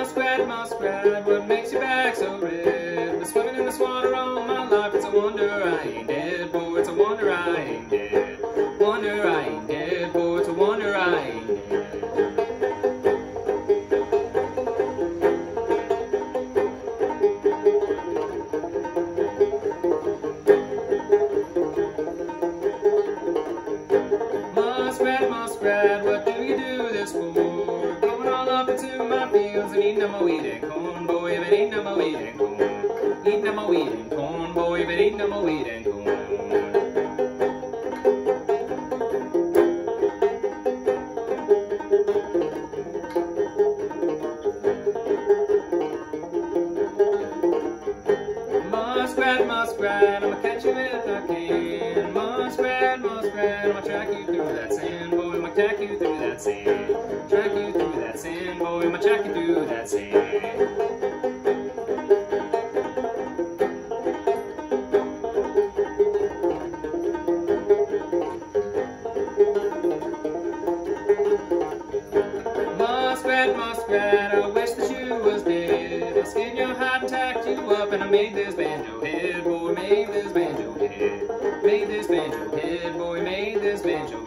Muskrat, muskrat, what makes your back so red? Been swimming in this water all my life, it's a wonder I ain't dead, boy, it's a wonder I ain't dead. Wonder I ain't dead, boy, it's a wonder I ain't dead. Muskrat, muskrat, what do you do this for? Going all up into my fields and eating up my wheat and corn, boy, you've been eating up my wheat and corn. Eating up my wheat and corn, boy, you've been eating up my wheat and corn. Muskrat, muskrat, I'ma catch you if I can. Muskrat, muskrat, I'ma track you through that sand, boy, I'ma track you through that sand. Track you through that sand, boy, I'ma track you through that sand. Muskrat, muskrat, I wish that you was dead. I skinned your hide and tacked you up, and I made this banjo head, boy, made this banjo head. Made this banjo head, boy, made this banjo